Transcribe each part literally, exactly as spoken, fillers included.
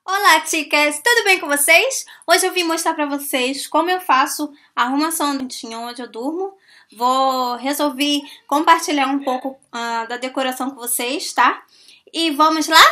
Olá, chicas! Tudo bem com vocês? Hoje eu vim mostrar pra vocês como eu faço a arrumação do cantinho onde eu durmo. Vou resolver compartilhar um pouco uh, da decoração com vocês, tá? E vamos lá?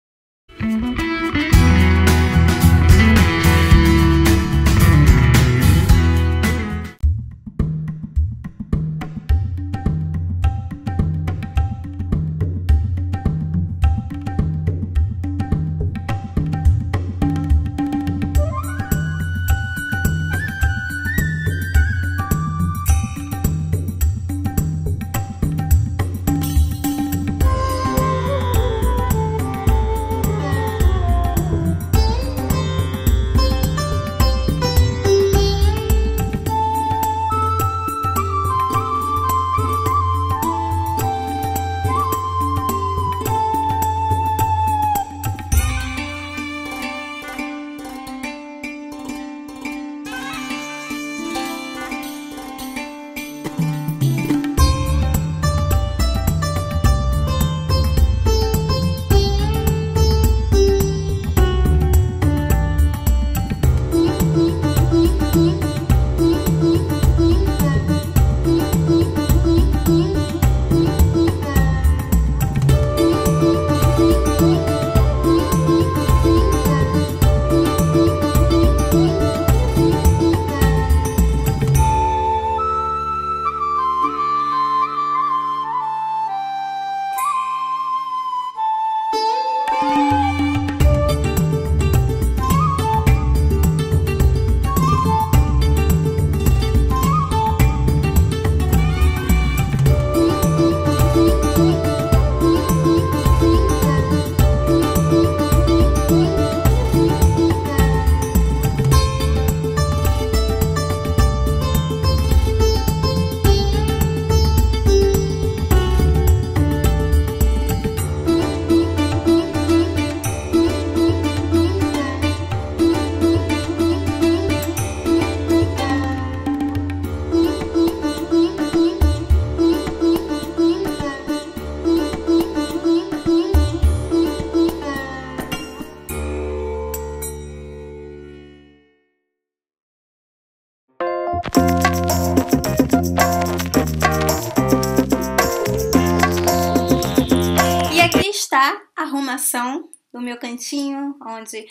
E aqui está a arrumação do meu cantinho, onde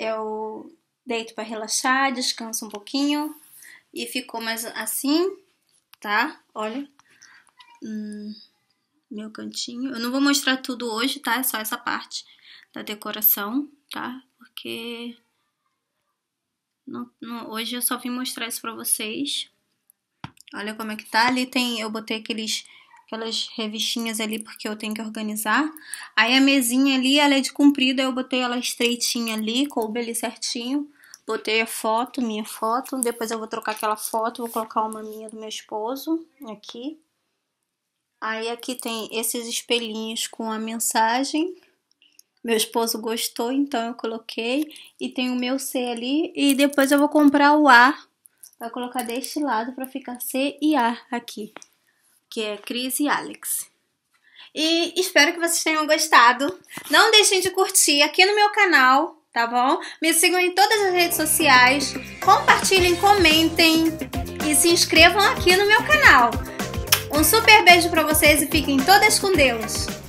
eu deito para relaxar, descanso um pouquinho. E ficou mais assim, tá? Olha, hum, meu cantinho. Eu não vou mostrar tudo hoje, tá? É só essa parte da decoração, tá? Porque não, não, hoje eu só vim mostrar isso pra vocês. Olha como é que tá. Ali tem, eu botei aqueles, aquelas revistinhas ali porque eu tenho que organizar. Aí a mesinha ali, ela é de comprido, eu botei ela estreitinha ali, coube ali certinho. Botei a foto, minha foto. Depois eu vou trocar aquela foto, vou colocar uma minha do meu esposo aqui. Aí aqui tem esses espelhinhos com a mensagem. Meu esposo gostou, então eu coloquei. E tem o meu C ali. E depois eu vou comprar o A. Vai colocar deste lado para ficar C e A aqui, que é Cris e Alex. E espero que vocês tenham gostado. Não deixem de curtir aqui no meu canal, tá bom? Me sigam em todas as redes sociais, compartilhem, comentem e se inscrevam aqui no meu canal. Um super beijo para vocês e fiquem todas com Deus.